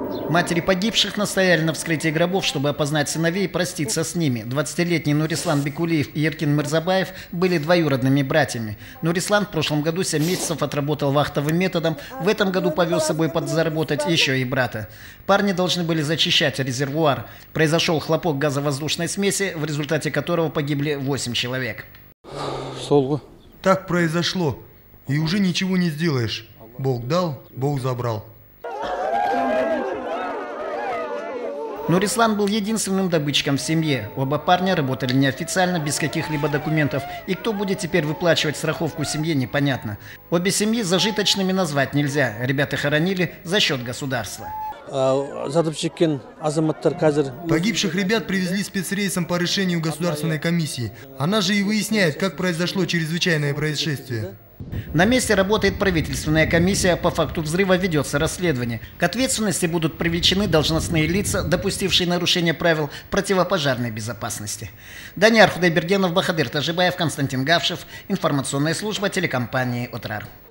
Матери погибших настояли на вскрытии гробов, чтобы опознать сыновей и проститься с ними. 20-летний Нурислан Бекулиев и Еркин Мирзабаев были двоюродными братьями. Нурислан в прошлом году 7 месяцев отработал вахтовым методом, в этом году повез с собой подзаработать еще и брата. Парни должны были зачищать резервуар. Произошел хлопок газовоздушной смеси, в результате которого погибли 8 человек. Так произошло, и уже ничего не сделаешь. Бог дал, Бог забрал. Нурислан был единственным добытчиком в семье. Оба парня работали неофициально, без каких-либо документов. И кто будет теперь выплачивать страховку семье, непонятно. Обе семьи зажиточными назвать нельзя. Ребята хоронили за счет государства. Погибших ребят привезли спецрейсом по решению государственной комиссии. Она же и выясняет, как произошло чрезвычайное происшествие. На месте работает правительственная комиссия, по факту взрыва ведется расследование. К ответственности будут привлечены должностные лица, допустившие нарушение правил противопожарной безопасности. Данияр Худайбергенов, Бахадыр Тажибаев, Константин Гавшев. Информационная служба телекомпании «Отрар».